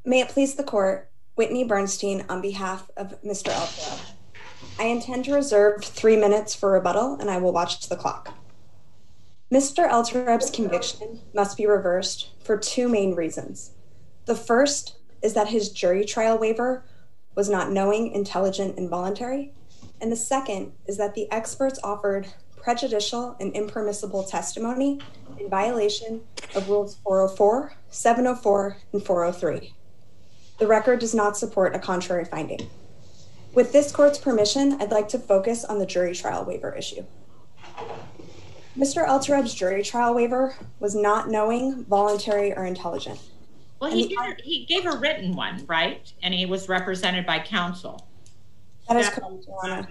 May it please the court, Whitney Bernstein on behalf of Mr. Eltareb. I intend to reserve 3 minutes for rebuttal and I will watch the clock. Mr. Eltareb's conviction must be reversed for two main reasons. The first is that his jury trial waiver was not knowing, intelligent, and voluntary. And the second is that the experts offered prejudicial and impermissible testimony in violation of Rules 404, 704, and 403. The record does not support a contrary finding. With this court's permission, I'd like to focus on the jury trial waiver issue. Mr. Eltareb's jury trial waiver was not knowing, voluntary, or intelligent. Well, he gave a written one, right? And he was represented by counsel. That is correct, Your Honor.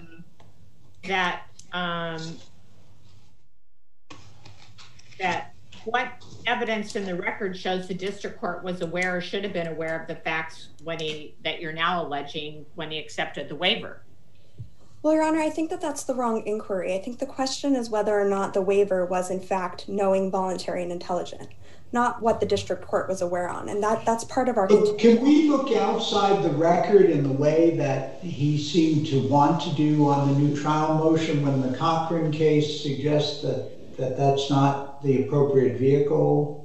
That what evidence in the record shows the district court was aware or should have been aware of the facts that you're now alleging when he accepted the waiver? Well, Your Honor, I think that that's the wrong inquiry. I think the question is whether or not the waiver was in fact knowing, voluntary, and intelligent, not what the district court was aware on. And that's part of our contention. Can we look outside the record in the way that he seemed to want to do on the new trial motion when the Cochran case suggests that that's not the appropriate vehicle?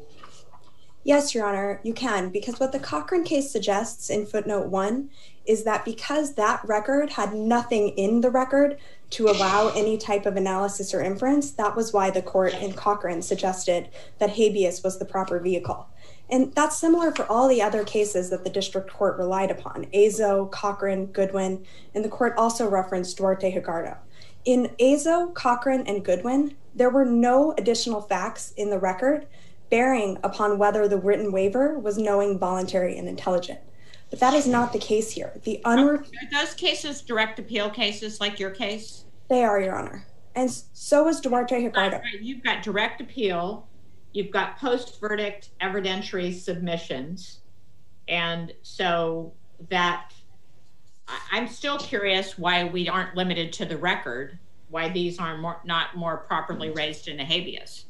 Yes, Your Honor, you can, because what the Cochran case suggests in footnote 1 is that because that record had nothing in the record to allow any type of analysis or inference, that was why the court in Cochran suggested that habeas was the proper vehicle. And that's similar for all the other cases that the district court relied upon: Azo, Cochran, Goodwin, and the court also referenced Duarte Higardo. In Azo, Cochran, and Goodwin, there were no additional facts in the record bearing upon whether the written waiver was knowing, voluntary, and intelligent. But that is not the case here. Are those cases direct appeal cases like your case? They are, Your Honor. And so is Duarte Higardo. You've got direct appeal, you've got post-verdict evidentiary submissions. And so that, I'm still curious why we aren't limited to the record, why these are not more properly raised in a habeas.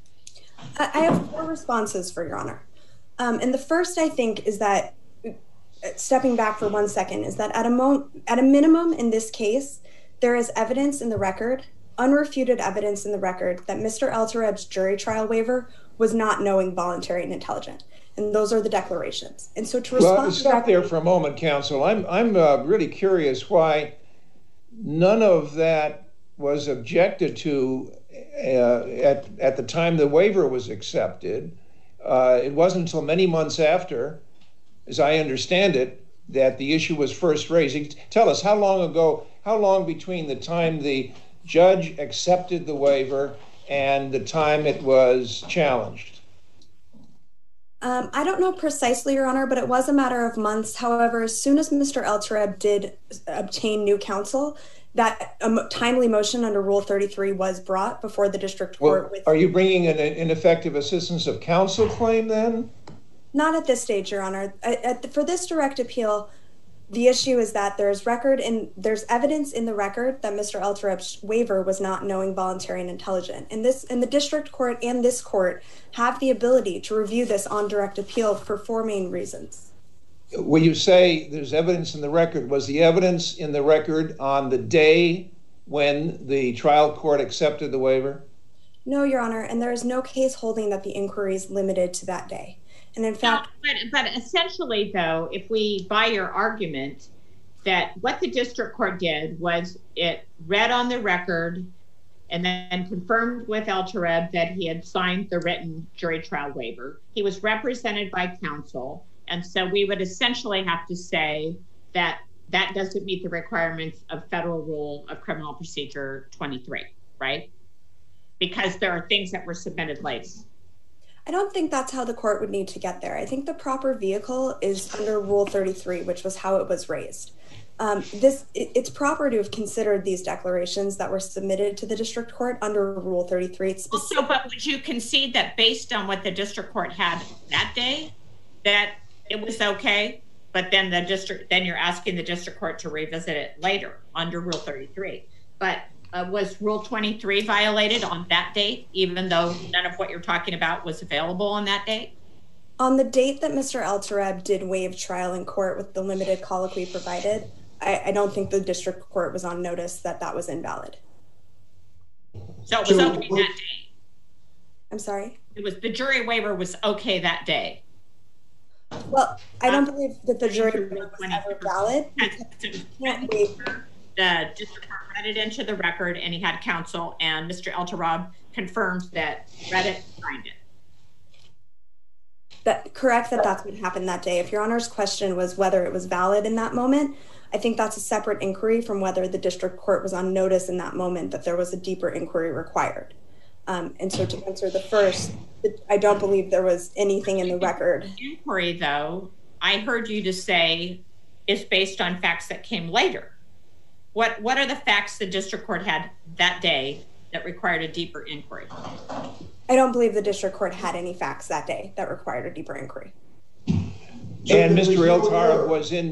I have 4 responses for Your Honor. And the first, I think, is that, stepping back for 1 second, is that at a minimum in this case, there is evidence in the record, unrefuted evidence in the record, that Mr. Eltareb's jury trial waiver was not knowing, voluntary, and intelligent. And those are the declarations. And so to respond well, stop there for a moment, counsel. I'm really curious why none of that was objected to at the time the waiver was accepted. It wasn't until many months after, as I understand it, that the issue was first raised. Tell us, how long between the time the judge accepted the waiver and the time it was challenged? I don't know precisely, Your Honor, but it was a matter of months. However, as soon as Mr. Eltareb did obtain new counsel, that timely motion under Rule 33 was brought before the district court. Are you bringing an ineffective assistance of counsel claim then? Not at this stage, Your Honor. For this direct appeal, the issue is that there's evidence in the record that Mr. Eltareb's waiver was not knowing, voluntary, and intelligent. And the district court and this court have the ability to review this on direct appeal for 4 main reasons. When you say there's evidence in the record, was the evidence in the record on the day when the trial court accepted the waiver? No, Your Honor, and there is no case holding that the inquiry is limited to that day. And in fact, but essentially, though, if we buy your argument that what the district court did was it read on the record and then confirmed with Eltareb that he had signed the written jury trial waiver. He was represented by counsel. And so we would essentially have to say that that doesn't meet the requirements of Federal Rule of Criminal Procedure 23, right? Because there are things that were submitted late. I don't think that's how the court would need to get there. I think the proper vehicle is under Rule 33, which was how it was raised. It's proper to have considered these declarations that were submitted to the district court under Rule 33. Also, but would you concede that based on what the district court had that day, that it was okay, but then you're asking the district court to revisit it later under Rule 33? But was Rule 23 violated on that date, even though none of what you're talking about was available on that date? On the date that Mr. Eltareb did waive trial in court with the limited colloquy provided, I don't think the district court was on notice that that was invalid. So it was okay that day? I'm sorry? It was, the jury waiver was okay that day? Well, I don't believe that the jury waiver was ever valid. The district court read it into the record, and he had counsel, and Mr. Eltareb confirmed that, read it, signed it. Correct, that's what happened that day. If Your Honor's question was whether it was valid in that moment, I think that's a separate inquiry from whether the district court was on notice in that moment that there was a deeper inquiry required. And so to answer the first, I don't believe there was anything in the record. The inquiry, though, I heard you to say is based on facts that came later. What are the facts the district court had that day that required a deeper inquiry? I don't believe the district court had any facts that day that required a deeper inquiry. And Mr. Eltareb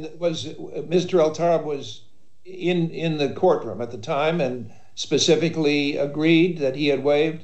was in the courtroom at the time and specifically agreed that he had waived?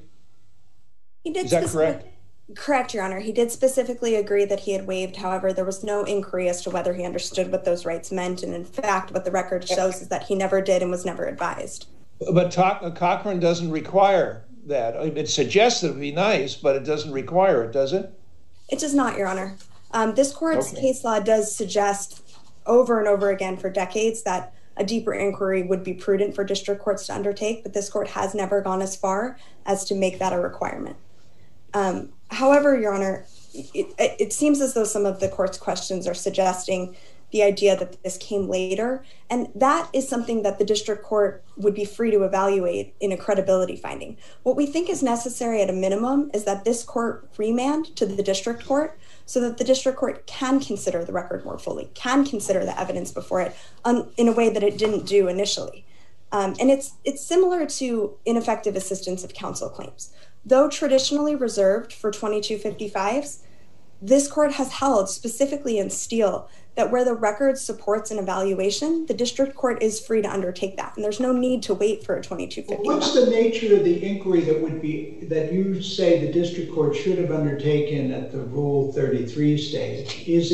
Is that correct? Correct, Your Honor. He did specifically agree that he had waived. However, there was no inquiry as to whether he understood what those rights meant. And in fact, what the record shows is that he never did and was never advised. But Cochran doesn't require that. It suggests it would be nice, but it doesn't require it, does it? It does not, Your Honor. This court's case law does suggest over and over again for decades that a deeper inquiry would be prudent for district courts to undertake, but this court has never gone as far as to make that a requirement. However, Your Honor, it seems as though some of the court's questions are suggesting the idea that this came later, and that is something that the district court would be free to evaluate in a credibility finding. What we think is necessary at a minimum is that this court remand to the district court so that the district court can consider the record more fully, can consider the evidence before it in a way that it didn't do initially. And it's similar to ineffective assistance of counsel claims. Though traditionally reserved for 2255s, this court has held, specifically in Steele, that where the record supports an evaluation, the district court is free to undertake that, and there's no need to wait for a 2255. What's the nature of the inquiry that you say the district court should have undertaken at the Rule 33 stage? Is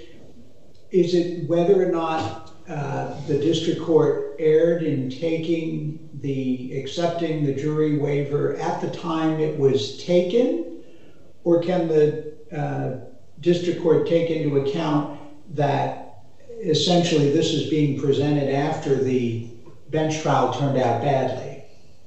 it whether or not the district court erred in accepting the jury waiver at the time it was taken, or can the district court take into account that essentially this is being presented after the bench trial turned out badly?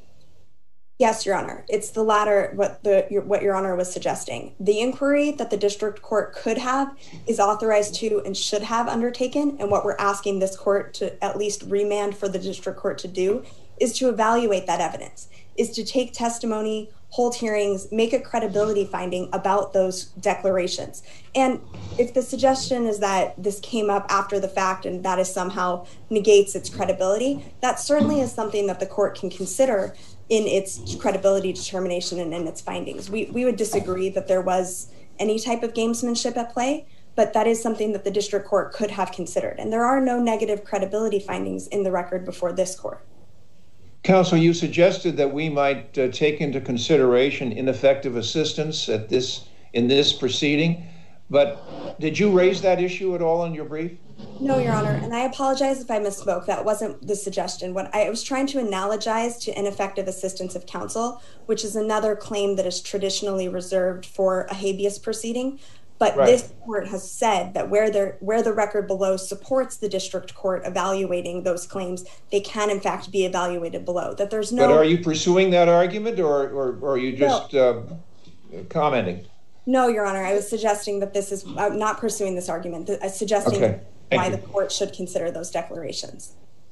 Yes, Your Honor. It's the latter, what Your Honor was suggesting. The inquiry that the district court could have is authorized to and should have undertaken, and what we're asking this court to at least remand for the district court to do is to evaluate that evidence, is to take testimony, hold hearings, make a credibility finding about those declarations. And if the suggestion is that this came up after the fact and that is somehow negates its credibility, that certainly is something that the court can consider in its credibility determination and in its findings. We would disagree that there was any type of gamesmanship at play, but that is something that the district court could have considered. And there are no negative credibility findings in the record before this court. Counsel, you suggested that we might take into consideration ineffective assistance in this proceeding, but did you raise that issue at all in your brief? No, Your Honor, and I apologize if I misspoke. That wasn't the suggestion. What I was trying to analogize to ineffective assistance of counsel, which is another claim that is traditionally reserved for a habeas proceeding. But right. This court has said that where the record below supports the district court evaluating those claims, they can in fact be evaluated below. That there's no. But are you pursuing that argument, or are you just commenting? No, Your Honor. I was suggesting that this is not pursuing this argument. Suggesting why the court should consider those declarations.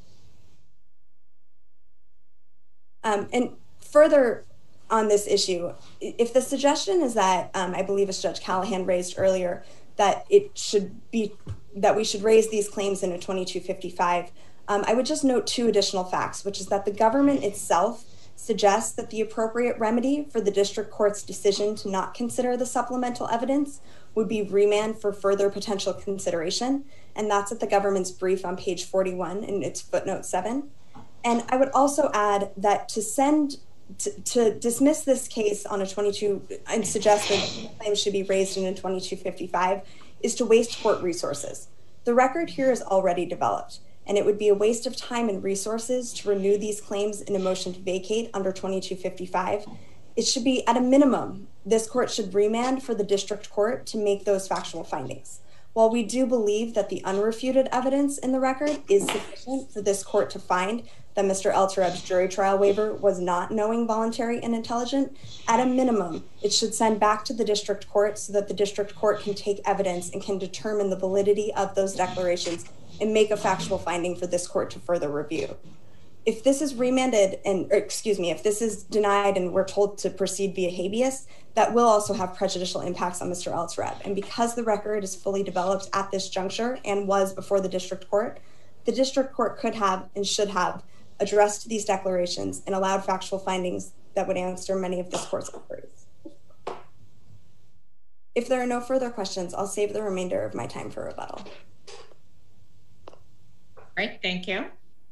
And further on this issue, if the suggestion is that, I believe as Judge Callahan raised earlier, that we should raise these claims in a 2255, I would just note two additional facts, which is that the government itself suggests that the appropriate remedy for the district court's decision to not consider the supplemental evidence would be remand for further potential consideration. And that's at the government's brief on page 41 in its footnote 7. And I would also add that to send to dismiss this case on a 22 and suggest that claims should be raised in a 2255 is to waste court resources. The record here is already developed, and it would be a waste of time and resources to renew these claims in a motion to vacate under 2255. It should be, at a minimum, this court should remand for the district court to make those factual findings. While we do believe that the unrefuted evidence in the record is sufficient for this court to find that Mr. Eltareb's jury trial waiver was not knowing, voluntary, and intelligent, at a minimum, it should send back to the district court so that the district court can take evidence and can determine the validity of those declarations and make a factual finding for this court to further review. If this is remanded if this is denied and we're told to proceed via habeas, that will also have prejudicial impacts on Mr. Eltareb. And because the record is fully developed at this juncture and was before the district court could have and should have addressed these declarations and allowed factual findings that would answer many of this court's inquiries. If there are no further questions, I'll save the remainder of my time for rebuttal. All right, thank you.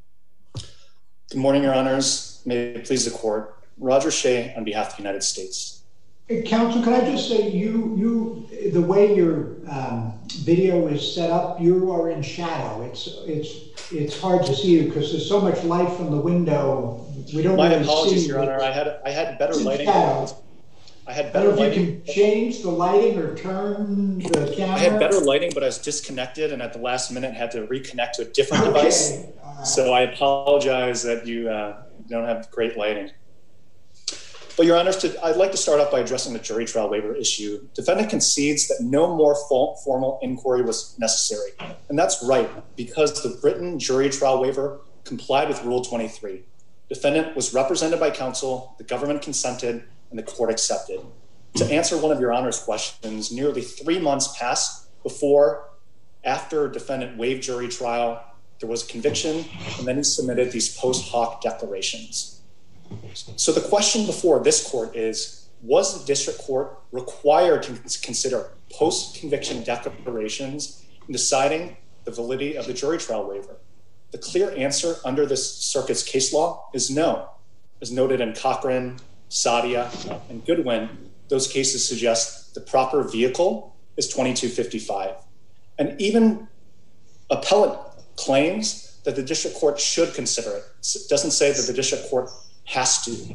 Good morning, Your Honors. May it please the court. Roger Shea on behalf of the United States. Counsel, can I just say, the way your video is set up, you are in shadow. It's hard to see you because there's so much light from the window. We don't. My really apologies, see Your Honor. I had better lighting. I had better lighting. If you can change the lighting or turn the camera. I had better lighting, but I was disconnected, and at the last minute had to reconnect to a different device. Right. So I apologize that you don't have great lighting. But Your Honors, I'd like to start off by addressing the jury trial waiver issue. Defendant concedes that no more formal inquiry was necessary. And that's right, because the written jury trial waiver complied with Rule 23. Defendant was represented by counsel, the government consented, and the court accepted. To answer one of Your Honor's questions, nearly 3 months passed after defendant waived jury trial, there was conviction, and then he submitted these post hoc declarations. So the question before this court is, was the district court required to consider post-conviction declarations in deciding the validity of the jury trial waiver? The clear answer under this circuit's case law is no. As noted in Cochran, Sadia, and Goodwin, those cases suggest the proper vehicle is 2255. And even appellate claims that the district court should consider it. It doesn't say that the district court has to.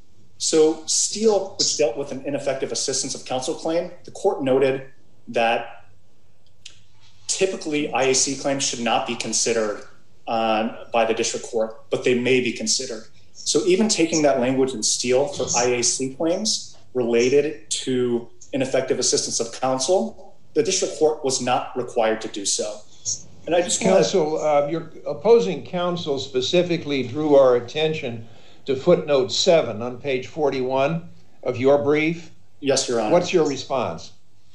So Steele, which dealt with an ineffective assistance of counsel claim, the court noted that typically IAC claims should not be considered by the district court, but they may be considered. So even taking that language in Steele for IAC claims related to ineffective assistance of counsel, the district court was not required to do so. And I just counsel, your opposing counsel specifically drew our attention to footnote 7 on page 41 of your brief. Yes, Your Honor. What's your response?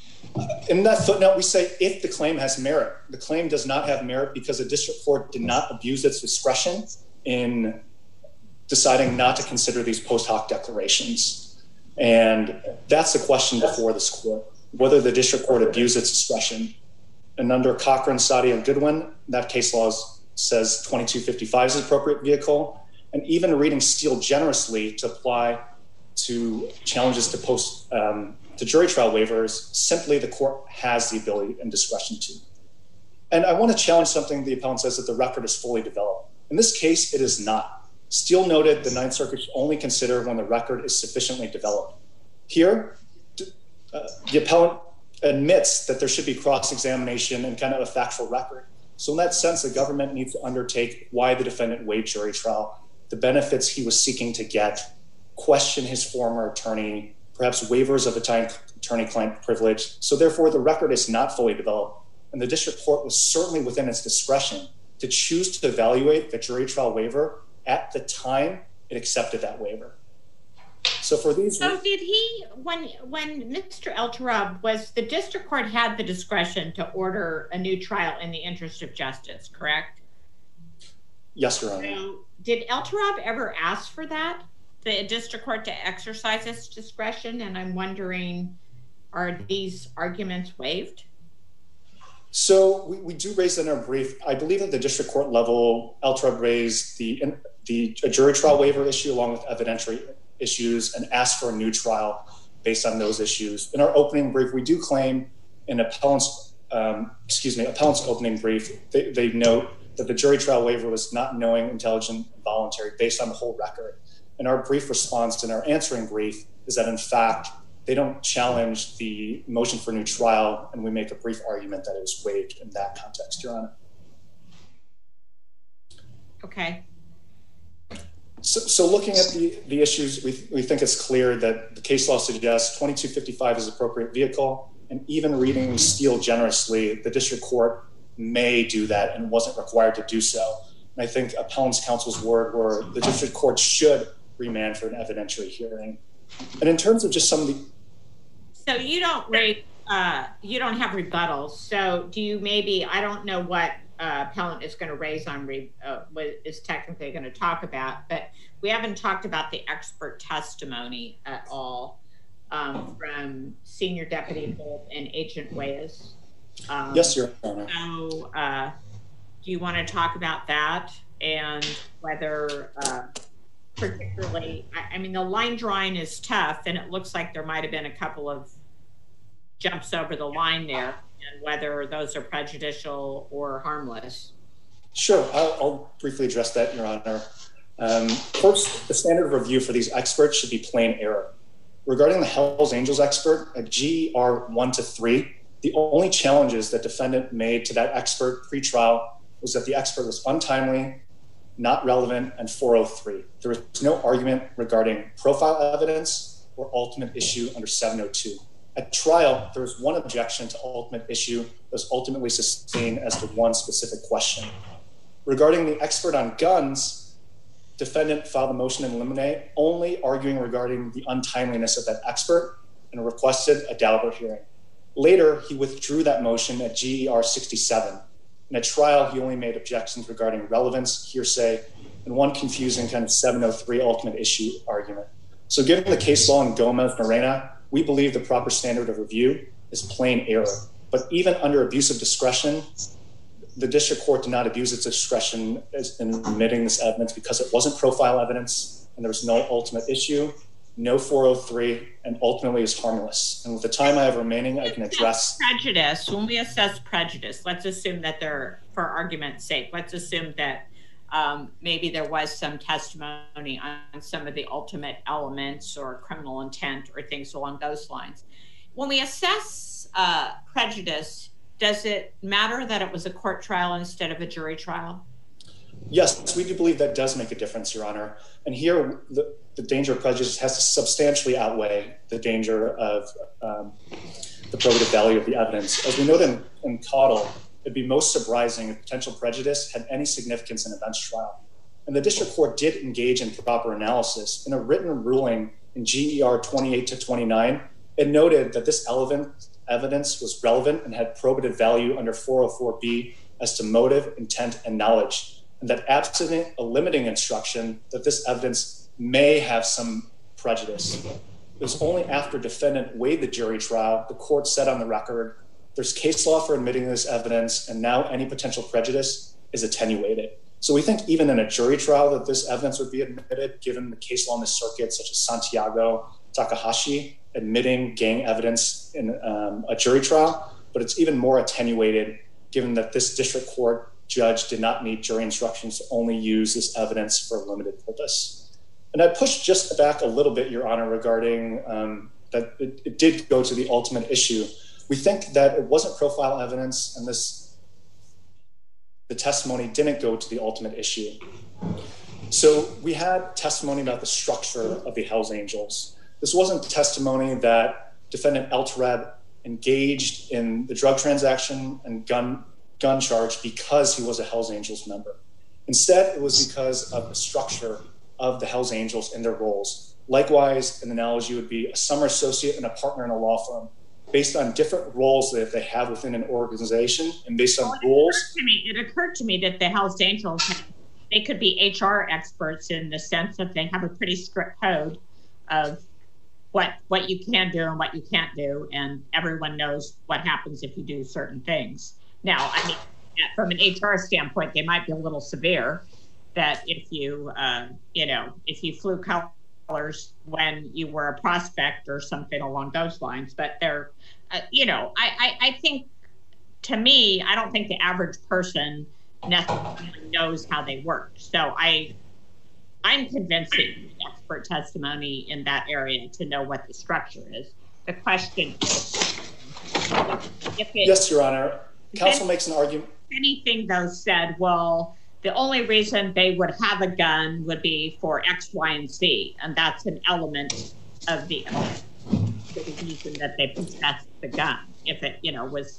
In that footnote, we say if the claim has merit. The claim does not have merit because the district court did not abuse its discretion in deciding not to consider these post hoc declarations. And that's the question before this court, whether the district court abused its discretion. And under Cochran, Sadia, and Goodwin, that case law says 2255 is the appropriate vehicle. And even reading Steele generously to apply to challenges to jury trial waivers, simply the court has the ability and discretion to. And I want to challenge something the appellant says, that the record is fully developed. In this case, it is not. Steele noted the Ninth Circuit should only consider when the record is sufficiently developed. Here, the appellant admits that there should be cross-examination and kind of a factual record. So in that sense, the government needs to undertake why the defendant waived jury trial, the benefits he was seeking to get, question his former attorney, perhaps waivers of attorney-client privilege. So therefore, the record is not fully developed. And the district court was certainly within its discretion to choose to evaluate the jury trial waiver at the time it accepted that waiver. So for these... So did he, when Mr. Eltareb, was the district court had the discretion to order a new trial in the interest of justice, correct? Yes, Your Honor. So did Eltareb ever ask for that, the district court to exercise its discretion? And I'm wondering, are these arguments waived? So we do raise in our brief, I believe at the district court level, Eltareb raised the jury trial waiver issue along with evidentiary issues and asked for a new trial based on those issues. In our opening brief, we do claim in appellant's opening brief, they note that the jury trial waiver was not knowing, intelligent, and voluntary based on the whole record. And our brief response in our answering brief is that, in fact, they don't challenge the motion for new trial, and we make a brief argument that it was waived in that context, Your Honor. Okay. So looking at the issues, we think it's clear that the case law suggests 2255 is appropriate vehicle, and even reading Steele generously, the district court may do that and wasn't required to do so. And I think appellant's counsel's word were the district court should remand for an evidentiary hearing. And in terms of just some of the... So you don't you don't have rebuttals. So do you maybe, I don't know what appellant is going to raise on, what is technically going to talk about, but we haven't talked about the expert testimony at all from Senior Deputy Holt and Agent Weyes. Yes, Your Honor. So do you want to talk about that and whether particularly, I mean, the line drawing is tough and it looks like there might have been a couple of jumps over the line there, and whether those are prejudicial or harmless. Sure, I'll briefly address that, Your Honor. First, the standard of review for these experts should be plain error. Regarding the Hells Angels expert at GER 1 to 3, the only challenges that defendant made to that expert pre-trial was that the expert was untimely, not relevant, and 403. There was no argument regarding profile evidence or ultimate issue under 702. At trial, there was one objection to ultimate issue that was ultimately sustained as to one specific question. Regarding the expert on guns, defendant filed a motion in limine only arguing regarding the untimeliness of that expert and requested a Daubert hearing. Later, he withdrew that motion at GER 67. And at trial, he only made objections regarding relevance, hearsay, and one confusing kind of 703 ultimate issue argument. So given the case law in Gomez-Morena, we believe the proper standard of review is plain error. But even under abuse of discretion, the district court did not abuse its discretion in admitting this evidence because it wasn't profile evidence and there was no ultimate issue, no 403, and ultimately is harmless. And with the time I have remaining, I can address prejudice. When we assess prejudice, let's assume that they're, for argument's sake, let's assume that maybe there was some testimony on some of the ultimate elements or criminal intent or things along those lines. When we assess prejudice, does it matter that it was a court trial instead of a jury trial? Yes, we do believe that does make a difference, Your Honor. And here, the danger of prejudice has to substantially outweigh the danger of the probative value of the evidence. As we noted in Caudill, it'd be most surprising if potential prejudice had any significance in a bench trial. And the district court did engage in proper analysis. In a written ruling in GER 28 to 29, it noted that this evidence was relevant and had probative value under 404B as to motive, intent, and knowledge, and that absent a limiting instruction that this evidence may have some prejudice. It was only after defendant weighed the jury trial, the court said on the record, there's case law for admitting this evidence, and now any potential prejudice is attenuated. So we think even in a jury trial that this evidence would be admitted, given the case law in the circuit, such as Santiago, Takahashi, admitting gang evidence in a jury trial, but it's even more attenuated given that this district court judge did not need jury instructions to only use this evidence for a limited purpose. And I pushed just back a little bit, Your Honor, regarding that it did go to the ultimate issue. We think that it wasn't profile evidence and the testimony didn't go to the ultimate issue. So we had testimony about the structure of the Hells Angels. This wasn't testimony that defendant Eltareb engaged in the drug transaction and gun charge because he was a Hells Angels member. Instead, it was because of the structure of the Hells Angels and their roles. Likewise, an analogy would be a summer associate and a partner in a law firm, based on different roles that they have within an organization and based on rules. It occurred to me that the Hells Angels, they could be HR experts in the sense that they have a pretty strict code of what you can do and what you can't do, and everyone knows what happens if you do certain things. Now, I mean, from an HR standpoint, they might be a little severe, that if you, if you flew colors when you were a prospect or something along those lines. But they're, I think, to me, I don't think the average person necessarily knows how they work. So I'm convinced that you need expert testimony in that area to know what the structure is. The question is, yes, Your Honor. Counsel makes an argument. If anything, though, said, well, the only reason they would have a gun would be for X, Y, and Z, and that's an element of the reason that they possessed the gun. If it, was,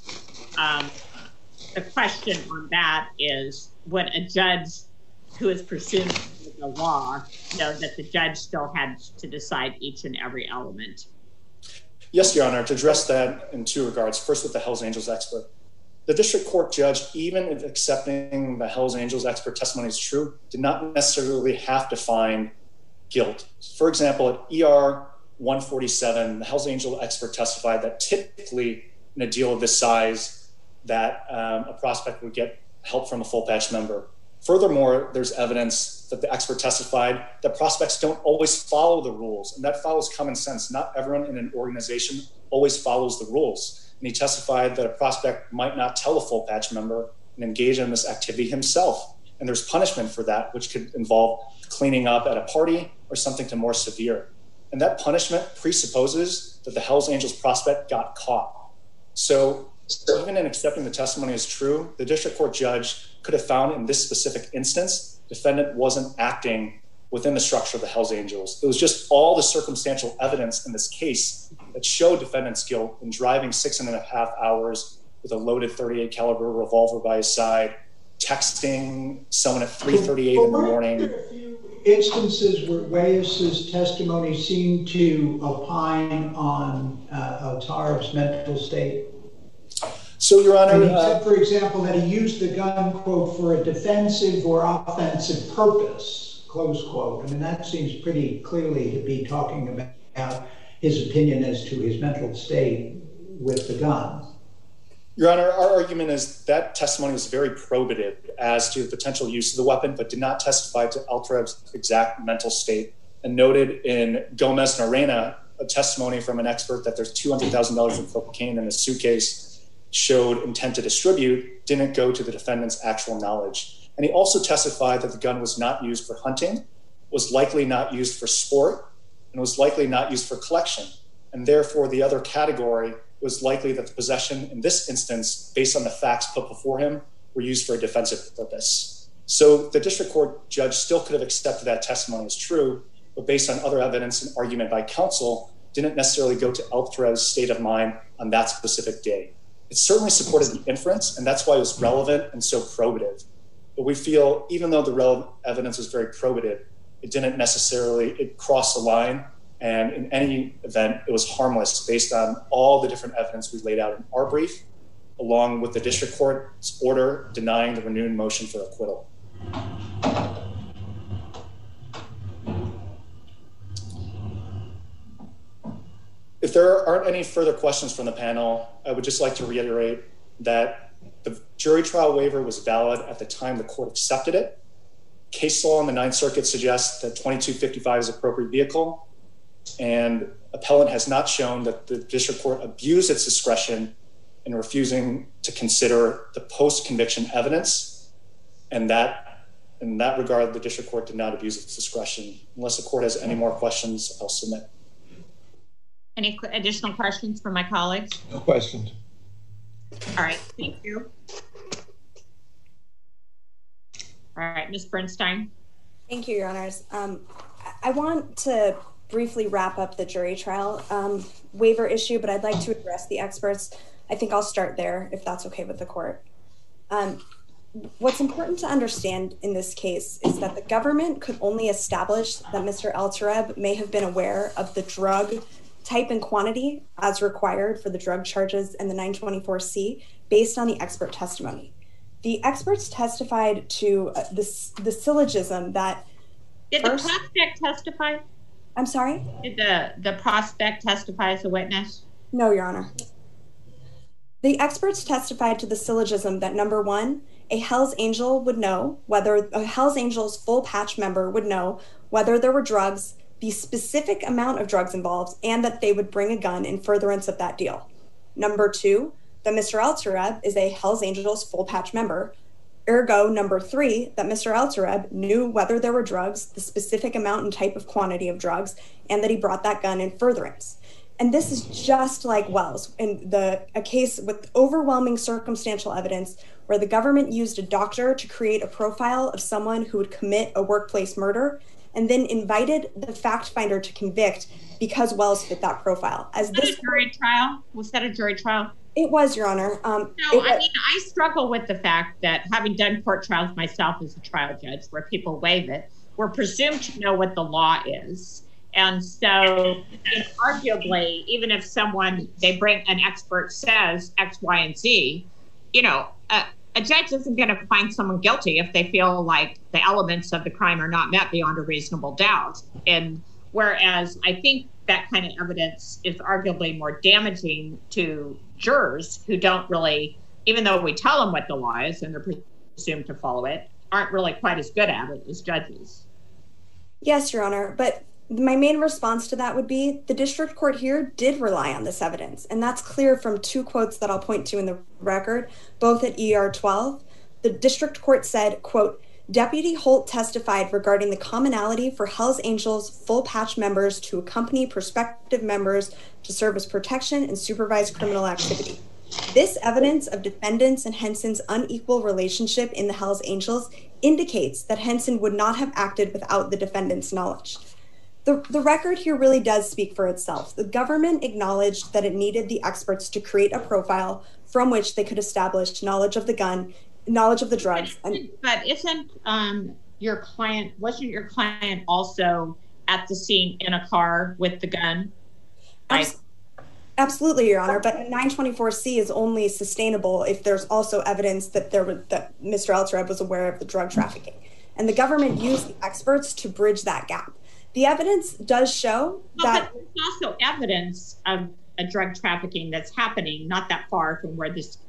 the question on that is, would a judge who is pursuing the law know that the judge still had to decide each and every element? Yes, Your Honor. To address that in two regards. First, with the Hells Angels expert. The district court judge, even if accepting the Hells Angels expert testimony is true, did not necessarily have to find guilt. For example, at ER 147, the Hells Angel expert testified that typically in a deal of this size, that a prospect would get help from a full patch member. Furthermore, there's evidence that the expert testified that prospects don't always follow the rules, and that follows common sense. Not everyone in an organization always follows the rules. And he testified that a prospect might not tell a full patch member and engage in this activity himself. And there's punishment for that, which could involve cleaning up at a party or something to more severe. And that punishment presupposes that the Hells Angels prospect got caught. So even in accepting the testimony as true, the district court judge could have found in this specific instance, defendant wasn't acting within the structure of the Hells Angels. It was just all the circumstantial evidence in this case that showed defendant's guilt in driving 6.5 hours with a loaded .38 caliber revolver by his side, texting someone at 3:38 in the morning. There are a few instances where Weiss's testimony seemed to opine on Eltareb's mental state. So, Your Honor, he said, for example, that he used the gun, quote, for a defensive or offensive purpose, close quote. I mean, that seems pretty clearly to be talking about his opinion as to his mental state with the gun. Your Honor, our argument is that testimony was very probative as to the potential use of the weapon, but did not testify to Eltareb's exact mental state, and noted in Gomez and Arena a testimony from an expert that there's $200,000 of cocaine in a suitcase showed intent to distribute, didn't go to the defendant's actual knowledge. And he also testified that the gun was not used for hunting, was likely not used for sport, and was likely not used for collection. And therefore, the other category was likely that the possession in this instance, based on the facts put before him, were used for a defensive purpose. So the district court judge still could have accepted that testimony as true, but based on other evidence and argument by counsel, didn't necessarily go to Eltareb's state of mind on that specific day. It certainly supported the inference, and that's why it was relevant and so probative. But we feel, even though the relevant evidence was very probative, it didn't necessarily, it crossed the line, and in any event, it was harmless based on all the different evidence we laid out in our brief, along with the district court's order denying the renewed motion for acquittal. If there aren't any further questions from the panel, I would just like to reiterate that the jury trial waiver was valid at the time the court accepted it. Case law in the Ninth Circuit suggests that 2255 is an appropriate vehicle, and appellant has not shown that the district court abused its discretion in refusing to consider the post-conviction evidence, and that in that regard, the district court did not abuse its discretion. Unless the court has any more questions, I'll submit. Any additional questions from my colleagues? No questions. All right, thank you. All right, Ms. Bernstein. Thank you, Your Honors. I want to briefly wrap up the jury trial waiver issue, but I'd like to address the experts. I think I'll start there, if that's okay with the court. What's important to understand in this case is that the government could only establish that Mr. Eltareb may have been aware of the drug type and quantity as required for the drug charges and the 924C based on the expert testimony. The experts testified to the syllogism that... Did the prospect testify? I'm sorry? Did the prospect testify as a witness? No, Your Honor. The experts testified to the syllogism that, number one, a Hells Angel would know whether a Hells Angel's full patch member would know whether there were drugs the specific amount of drugs involved, and that they would bring a gun in furtherance of that deal. Number 2, that Mr. Eltareb is a Hells Angels full patch member. Ergo, number 3, that Mr. Eltareb knew whether there were drugs, the specific amount and type of quantity of drugs, and that he brought that gun in furtherance. And this is just like Wells, in a case with overwhelming circumstantial evidence where the government used a doctor to create a profile of someone who would commit a workplace murder and then invited the fact finder to convict because Wells fit that profile. Was that a jury trial? Was that a jury trial? It was, Your Honor. I struggle with the fact that, having done court trials myself as a trial judge where people waive it, we're presumed to know what the law is. And so, arguably, even if they bring an expert says X, Y, and Z, a judge isn't going to find someone guilty if they feel like the elements of the crime are not met beyond a reasonable doubt. And whereas I think that kind of evidence is arguably more damaging to jurors who don't really, even though we tell them what the law is and they're presumed to follow it, aren't really quite as good at it as judges. Yes, Your Honor, but my main response to that would be the district court here did rely on this evidence, and that's clear from 2 quotes that I'll point to in the record, both at ER 12. The district court said, quote, Deputy Holt testified regarding the commonality for Hells Angels full patch members to accompany prospective members to serve as protection and supervise criminal activity. This evidence of defendants and Henson's unequal relationship in the Hells Angels indicates that Henson would not have acted without the defendant's knowledge. The record here really does speak for itself. The government acknowledged that it needed the experts to create a profile from which they could establish knowledge of the gun, knowledge of the drugs. But wasn't your client also at the scene in a car with the gun? Absolutely, Your Honor, but 924C is only sustainable if there's also evidence that that Mr. Eltareb was aware of the drug trafficking. And the government used the experts to bridge that gap. The evidence does show that— But there's also evidence of a drug trafficking that's happening not that far from where this,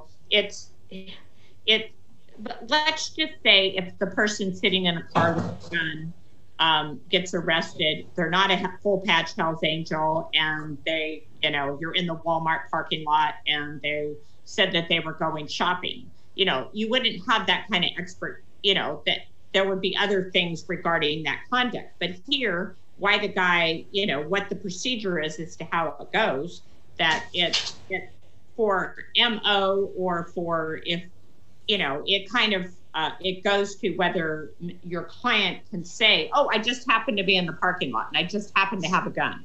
but let's just say if the person sitting in a car with a gun gets arrested, they're not a full patch Hells Angel, and they, you're in the Walmart parking lot and they said that they were going shopping. You wouldn't have that kind of expert, that there would be other things regarding that conduct. But here, why the guy, what the procedure is as to how it goes, that it for MO or for if, it kind of, it goes to whether your client can say, oh, I just happened to be in the parking lot and I just happened to have a gun.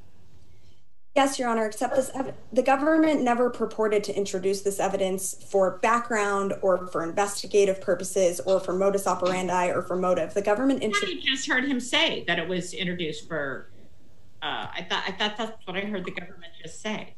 Yes, Your Honor, except the government never purported to introduce this evidence for background or for investigative purposes or for modus operandi or for motive. The government— You just heard him say that it was introduced for, I thought that's what I heard the government just say.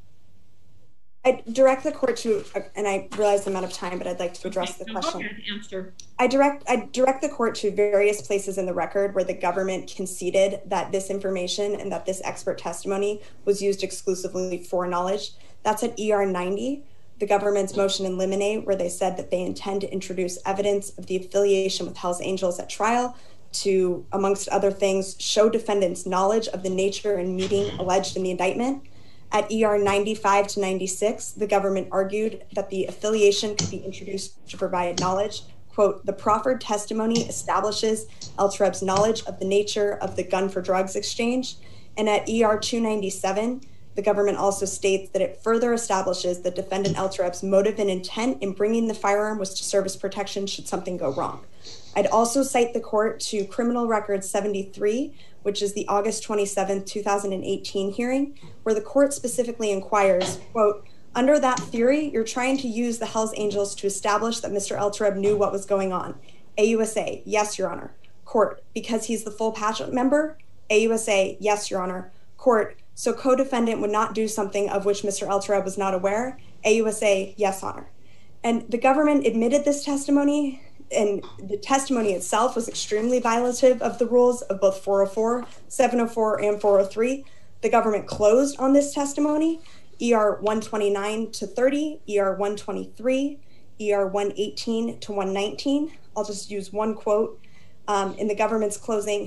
I direct the court to, and I realize I'm out of time, but I'd like to address the question. Go ahead, answer. I direct the court to various places in the record where the government conceded that this information and that this expert testimony was used exclusively for knowledge. That's at ER 90, the government's motion in limine, where they said that they intend to introduce evidence of the affiliation with Hells Angels at trial to, amongst other things, show defendants' knowledge of the nature and meeting alleged in the indictment. At ER 95 to 96, the government argued that the affiliation could be introduced to provide knowledge. Quote, the proffered testimony establishes Eltareb's knowledge of the nature of the gun for drugs exchange. And at ER 297, the government also states that it further establishes that defendant Eltareb's motive and intent in bringing the firearm was to serve as protection should something go wrong. I'd also cite the court to Criminal Record 73, which is the August 27, 2018 hearing, where the court specifically inquires, quote, under that theory, you're trying to use the Hells Angels to establish that Mr. Eltareb knew what was going on. AUSA, yes, Your Honor. Court, because he's the full patch member? AUSA, yes, Your Honor. Court, so co-defendant would not do something of which Mr. Eltareb was not aware? AUSA, yes, Honor. And the government admitted this testimony, and the testimony itself was extremely violative of the rules of both 404, 704, and 403. The government closed on this testimony, ER 129 to 30, ER 123, ER 118 to 119. I'll just use one quote in the government's closing.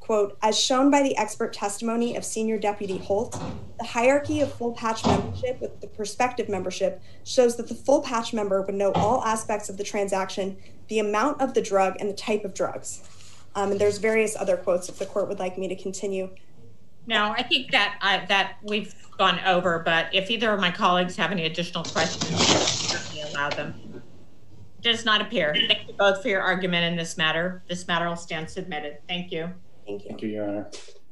quote, as shown by the expert testimony of Senior Deputy Holt, the hierarchy of full patch membership with the prospective membership shows that the full patch member would know all aspects of the transaction, the amount of the drug, and the type of drugs. And there's various other quotes if the court would like me to continue. No, I think that we've gone over, but if either of my colleagues have any additional questions, I'll certainly allow them. Does not appear. Thank you both for your argument in this matter. This matter will stand submitted. Thank you. Thank you. Thank you, Your Honor.